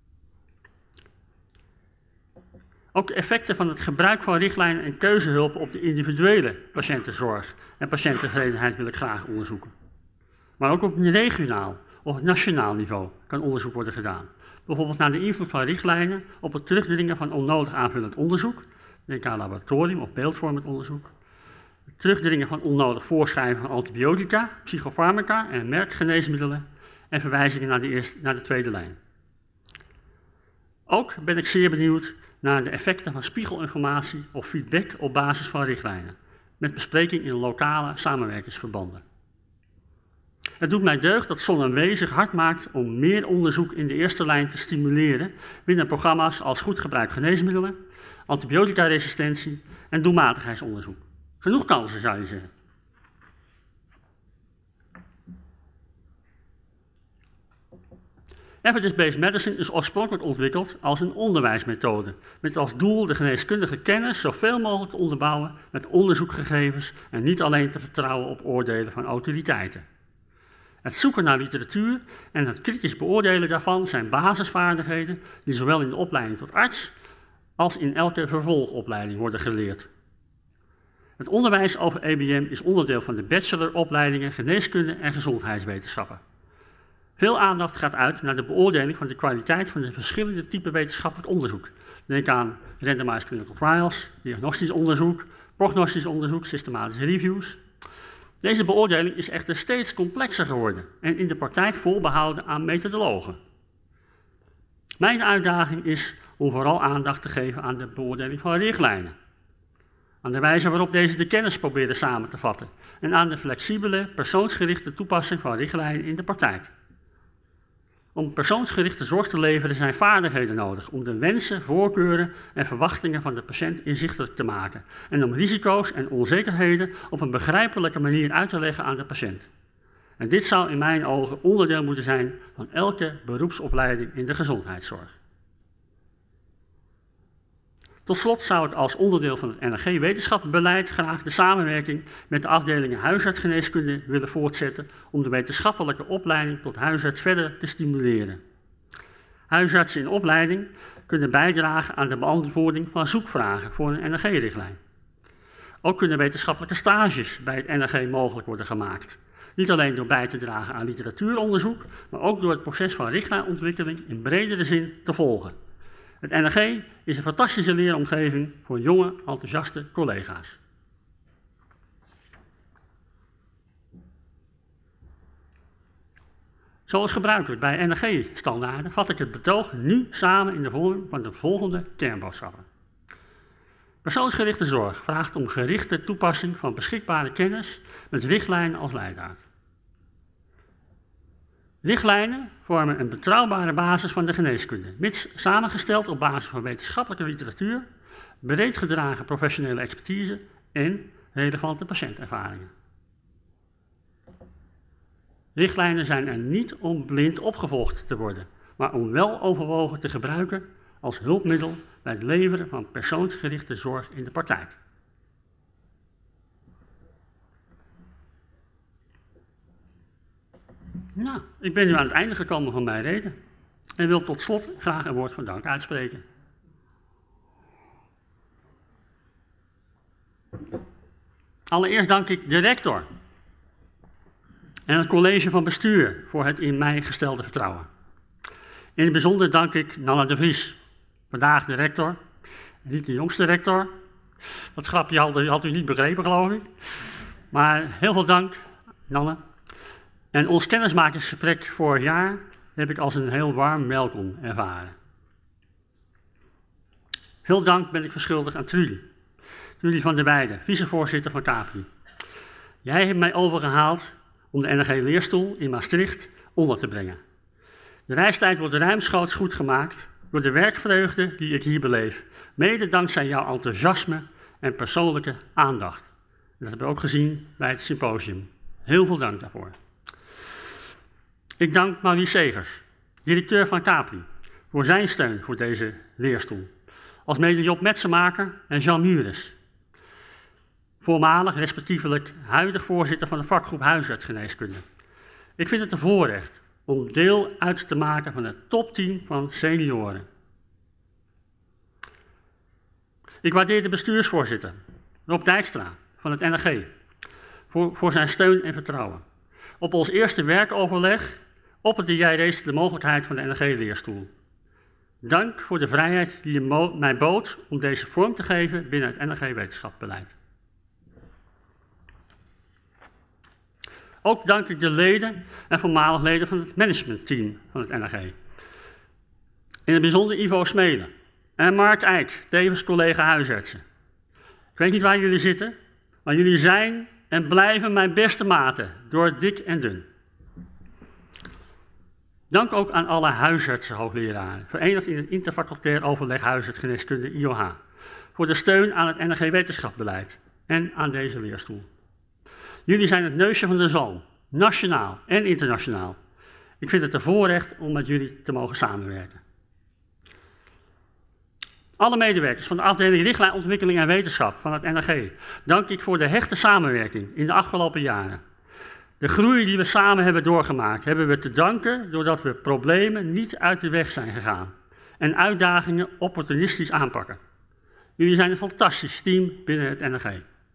[SPEAKER 2] Ook de effecten van het gebruik van richtlijnen en keuzehulpen op de individuele patiëntenzorg en patiënttevredenheid wil ik graag onderzoeken. Maar ook op een regionaal of nationaal niveau kan onderzoek worden gedaan. Bijvoorbeeld naar de invloed van richtlijnen op het terugdringen van onnodig aanvullend onderzoek, denk aan laboratorium- of beeldvormend onderzoek. Het terugdringen van onnodig voorschrijven van antibiotica, psychofarmaca en merkgeneesmiddelen en verwijzingen naar de tweede lijn. Ook ben ik zeer benieuwd naar de effecten van spiegelinformatie of feedback op basis van richtlijnen, met bespreking in lokale samenwerkingsverbanden. Het doet mij deugd dat SonMW zich hard maakt om meer onderzoek in de eerste lijn te stimuleren binnen programma's als goed gebruik geneesmiddelen, antibioticaresistentie en doelmatigheidsonderzoek. Genoeg kansen, zou je zeggen. Evidence-based medicine is oorspronkelijk ontwikkeld als een onderwijsmethode, met als doel de geneeskundige kennis zoveel mogelijk te onderbouwen met onderzoekgegevens en niet alleen te vertrouwen op oordelen van autoriteiten. Het zoeken naar literatuur en het kritisch beoordelen daarvan zijn basisvaardigheden die zowel in de opleiding tot arts als in elke vervolgopleiding worden geleerd. Het onderwijs over EBM is onderdeel van de bacheloropleidingen geneeskunde en gezondheidswetenschappen. Veel aandacht gaat uit naar de beoordeling van de kwaliteit van de verschillende typen wetenschappelijk onderzoek. Denk aan randomized clinical trials, diagnostisch onderzoek, prognostisch onderzoek, systematische reviews. Deze beoordeling is echter steeds complexer geworden en in de praktijk voorbehouden aan methodologen. Mijn uitdaging is om vooral aandacht te geven aan de beoordeling van richtlijnen, aan de wijze waarop deze de kennis proberen samen te vatten en aan de flexibele, persoonsgerichte toepassing van richtlijnen in de praktijk. Om persoonsgerichte zorg te leveren zijn vaardigheden nodig om de wensen, voorkeuren en verwachtingen van de patiënt inzichtelijk te maken en om risico's en onzekerheden op een begrijpelijke manier uit te leggen aan de patiënt. En dit zou in mijn ogen onderdeel moeten zijn van elke beroepsopleiding in de gezondheidszorg. Tot slot zou ik als onderdeel van het NRG-wetenschapsbeleid graag de samenwerking met de afdelingen huisartsgeneeskunde willen voortzetten om de wetenschappelijke opleiding tot huisarts verder te stimuleren. Huisartsen in opleiding kunnen bijdragen aan de beantwoording van zoekvragen voor een NRG-richtlijn. Ook kunnen wetenschappelijke stages bij het NRG mogelijk worden gemaakt. Niet alleen door bij te dragen aan literatuuronderzoek, maar ook door het proces van richtlijnontwikkeling in bredere zin te volgen. Het NRG is een fantastische leeromgeving voor jonge, enthousiaste collega's. Zoals gebruikelijk bij NRG-standaarden vat ik het betoog nu samen in de vorm van de volgende kernboodschappen. Persoonsgerichte zorg vraagt om gerichte toepassing van beschikbare kennis met richtlijnen als leidraad. Richtlijnen vormen een betrouwbare basis van de geneeskunde, mits samengesteld op basis van wetenschappelijke literatuur, breed gedragen professionele expertise en relevante patiëntervaringen. Richtlijnen zijn er niet om blind opgevolgd te worden, maar om wel overwogen te gebruiken als hulpmiddel bij het leveren van persoonsgerichte zorg in de praktijk. Nou, ik ben nu aan het einde gekomen van mijn reden en wil tot slot graag een woord van dank uitspreken. Allereerst dank ik de rector en het college van bestuur voor het in mij gestelde vertrouwen. In het bijzonder dank ik Nanna de Vries, vandaag de rector, en niet de jongste rector. Dat grapje had u niet begrepen, geloof ik. Maar heel veel dank, Janne. En ons kennismakingsgesprek vorig jaar heb ik als een heel warm welkom ervaren. Veel dank ben ik verschuldigd aan Trudy. Trudy van der Weijden, vicevoorzitter van Capri. Jij hebt mij overgehaald om de NRG-leerstoel in Maastricht onder te brengen. De reistijd wordt ruimschoots goed gemaakt door de werkvreugde die ik hier beleef. Mede dankzij jouw enthousiasme en persoonlijke aandacht. En dat hebben we ook gezien bij het symposium. Heel veel dank daarvoor. Ik dank Maurice Segers, directeur van Capri, voor zijn steun voor deze leerstoel. Als mede Job Metsenmaker en Jean Mures, voormalig, respectievelijk huidig voorzitter van de vakgroep huisartsgeneeskunde. Ik vind het een voorrecht om deel uit te maken van het topteam van senioren. Ik waardeer de bestuursvoorzitter, Rob Dijkstra van het NRG, voor zijn steun en vertrouwen. Op ons eerste werkoverleg opperde jij reeds de mogelijkheid van de NRG-leerstoel. Dank voor de vrijheid die je mij bood om deze vorm te geven binnen het NRG-wetenschapsbeleid. Ook dank ik de leden en voormalig leden van het managementteam van het NRG. In het bijzonder Ivo Smelen en Mark Eijk, tevens collega huisartsen. Ik weet niet waar jullie zitten, maar jullie zijn en blijven mijn beste maten, door dik en dun. Dank ook aan alle huisartsenhoogleraren, verenigd in het interfacultair overleg huisartsgeneeskunde IOH, voor de steun aan het NRG-wetenschapsbeleid en aan deze leerstoel. Jullie zijn het neusje van de zalm, nationaal en internationaal. Ik vind het een voorrecht om met jullie te mogen samenwerken. Alle medewerkers van de afdeling Richtlijnontwikkeling en Wetenschap van het NRG dank ik voor de hechte samenwerking in de afgelopen jaren. De groei die we samen hebben doorgemaakt, hebben we te danken doordat we problemen niet uit de weg zijn gegaan en uitdagingen opportunistisch aanpakken. Jullie zijn een fantastisch team binnen het NRG.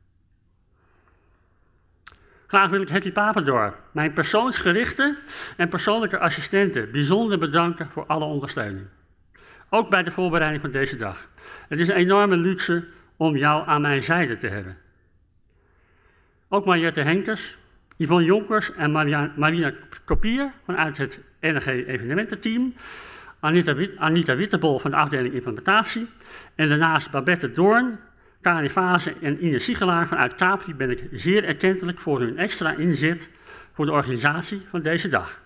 [SPEAKER 2] Graag wil ik Hetty Papendorp, mijn persoonsgerichte en persoonlijke assistenten, bijzonder bedanken voor alle ondersteuning. Ook bij de voorbereiding van deze dag. Het is een enorme luxe om jou aan mijn zijde te hebben. Ook Mariette Henkers, Yvonne Jonkers en Marina Kopier vanuit het NRG-evenemententeam, Anita Wittebol van de afdeling implementatie en daarnaast Babette Doorn, Karin Vase en Ines Siegelaar vanuit Capri ben ik zeer erkentelijk voor hun extra inzet voor de organisatie van deze dag.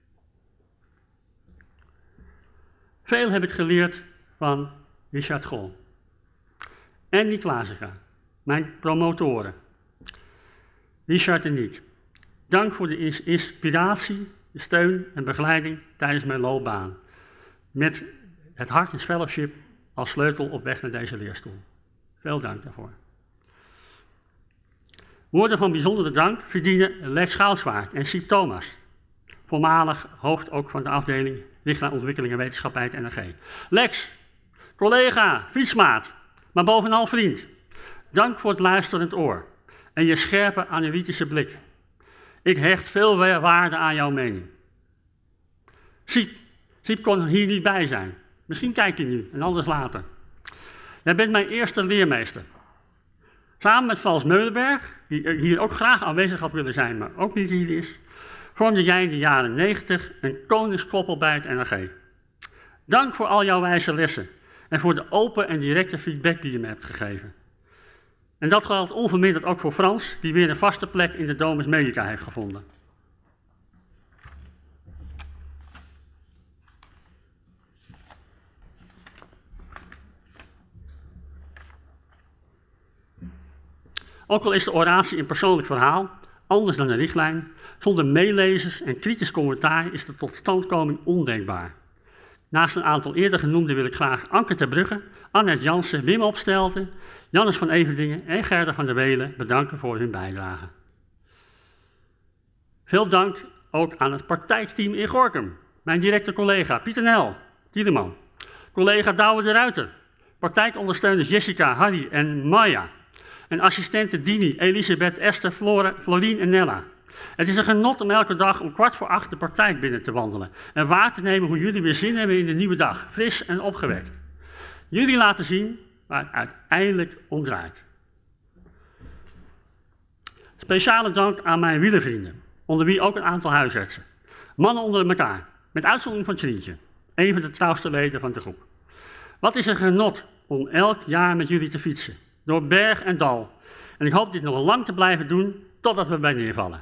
[SPEAKER 2] Veel heb ik geleerd van Richard Gol en Niek Lazega, mijn promotoren. Richard en Niek, dank voor de inspiratie, de steun en begeleiding tijdens mijn loopbaan. Met het Harkins Fellowship als sleutel op weg naar deze leerstoel. Veel dank daarvoor. Woorden van bijzondere dank verdienen Lex Schoutswaard en Siep Thomas, voormalig hoofd ook van de afdeling Richtlijnontwikkeling en Wetenschap bij het NRG. Lex, collega, fietsmaat, maar bovenal vriend, dank voor het luisterend oor en je scherpe analytische blik. Ik hecht veel waarde aan jouw mening. Siep kon hier niet bij zijn. Misschien kijkt hij nu en anders later. Jij bent mijn eerste leermeester. Samen met Vals Meulenberg, die hier ook graag aanwezig had willen zijn, maar ook niet hier is, vormde jij in de jaren 90 een koningskoppel bij het NRG. Dank voor al jouw wijze lessen en voor de open en directe feedback die je me hebt gegeven. En dat geldt onverminderd ook voor Frans, die weer een vaste plek in de Domus Medica heeft gevonden. Ook al is de oratie een persoonlijk verhaal, anders dan een richtlijn, zonder meelezers en kritisch commentaar is de totstandkoming ondenkbaar. Naast een aantal eerder genoemde wil ik graag Anke ter Brugge, Annette Jansen, Wim Opstelten, Jannes van Everdingen en Gerda van der Welen bedanken voor hun bijdrage. Veel dank ook aan het praktijkteam in Gorinchem, mijn directe collega Pieter Nel, Tiedeman, collega Douwe de Ruiter, praktijkondersteuners Jessica, Harry en Maya, en assistenten Dini, Elisabeth, Esther, Florien en Nella. Het is een genot om elke dag om 7:15 de praktijk binnen te wandelen en waar te nemen hoe jullie weer zin hebben in de nieuwe dag, fris en opgewekt. Jullie laten zien waar het uiteindelijk om draait. Speciale dank aan mijn wielervrienden, onder wie ook een aantal huisartsen. Mannen onder elkaar, met uitzondering van Trientje, een van de trouwste leden van de groep. Wat is een genot om elk jaar met jullie te fietsen, door berg en dal. En ik hoop dit nog lang te blijven doen, totdat we bij neervallen.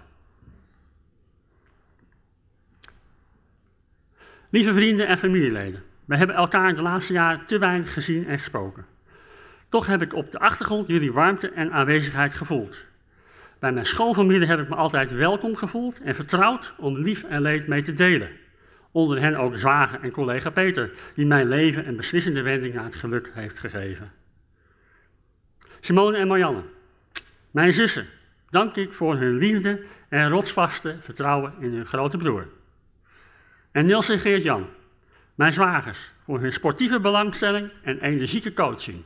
[SPEAKER 2] Lieve vrienden en familieleden, we hebben elkaar de laatste jaren te weinig gezien en gesproken. Toch heb ik op de achtergrond jullie warmte en aanwezigheid gevoeld. Bij mijn schoonfamilie heb ik me altijd welkom gevoeld en vertrouwd om lief en leed mee te delen. Onder hen ook zwager en collega Peter, die mijn leven een beslissende wending naar het geluk heeft gegeven. Simone en Marianne, mijn zussen, dank ik voor hun liefde en rotsvaste vertrouwen in hun grote broer. En Niels en Geert-Jan, mijn zwagers, voor hun sportieve belangstelling en energieke coaching.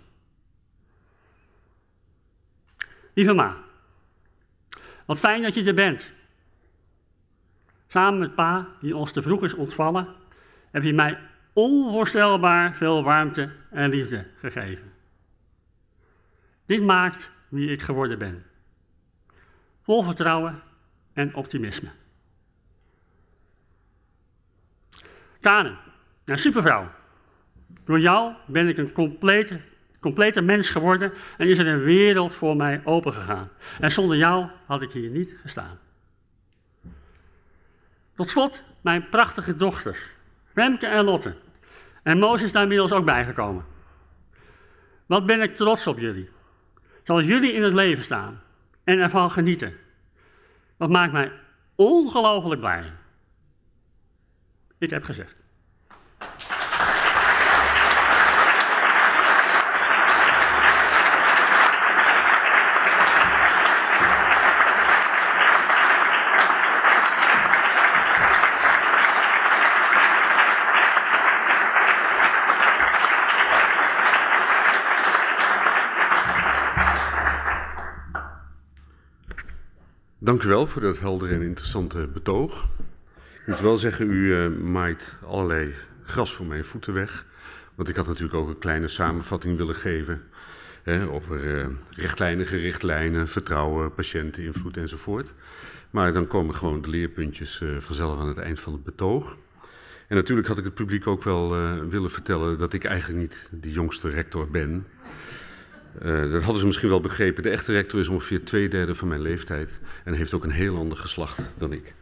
[SPEAKER 2] Lieve Ma, wat fijn dat je er bent. Samen met Pa, die ons te vroeg is ontvallen, heb je mij onvoorstelbaar veel warmte en liefde gegeven. Dit maakt wie ik geworden ben. Vol vertrouwen en optimisme. Karen, een supervrouw. Door jou ben ik een complete mens geworden en is er een wereld voor mij opengegaan. En zonder jou had ik hier niet gestaan. Tot slot mijn prachtige dochters, Remke en Lotte. En Moos is daar inmiddels ook bijgekomen. Wat ben ik trots op jullie. Zoals jullie in het leven staan en ervan genieten. Dat maakt mij ongelooflijk blij. Ik heb gezegd.
[SPEAKER 1] Dank u wel voor dat heldere en interessante betoog. Ik moet wel zeggen, u maait allerlei gras voor mijn voeten weg. Want ik had natuurlijk ook een kleine samenvatting willen geven. Over rechtlijnige richtlijnen, vertrouwen, patiënteninvloed enzovoort. Maar dan komen gewoon de leerpuntjes vanzelf aan het eind van het betoog. En natuurlijk had ik het publiek ook wel willen vertellen dat ik eigenlijk niet de jongste rector ben. Dat hadden ze misschien wel begrepen. De echte rector is ongeveer 2/3 van mijn leeftijd en heeft ook een heel ander geslacht dan ik.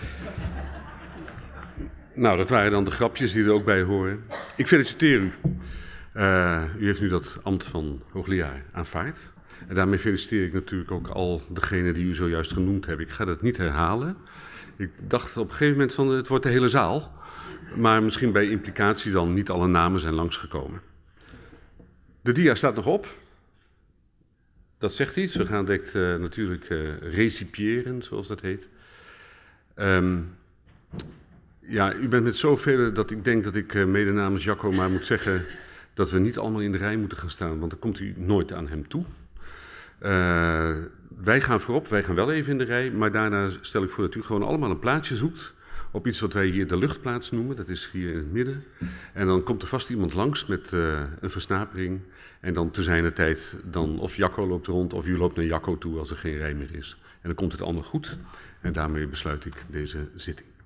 [SPEAKER 1] Nou, dat waren dan de grapjes die er ook bij horen. Ik feliciteer u. U heeft nu dat ambt van hoogleraar aanvaard. En daarmee feliciteer ik natuurlijk ook al degenen die u zojuist genoemd hebben. Ik ga dat niet herhalen. Ik dacht op een gegeven moment van het wordt de hele zaal. Maar misschien bij implicatie dan niet alle namen zijn langsgekomen. De dia staat nog op. Dat zegt iets. We gaan direct natuurlijk recipiëren, zoals dat heet. Ja, u bent met zoveel dat ik denk dat ik mede namens Jacco maar moet zeggen dat we niet allemaal in de rij moeten gaan staan, want dan komt u nooit aan hem toe. Wij gaan voorop, wij gaan wel even in de rij, maar daarna stel ik voor dat u gewoon allemaal een plaatsje zoekt op iets wat wij hier de luchtplaats noemen, dat is hier in het midden. En dan komt er vast iemand langs met een versnapering en dan te zijner tijd, dan of Jacco loopt rond of u loopt naar Jacco toe als er geen rij meer is. En dan komt het allemaal goed en daarmee besluit ik deze zitting.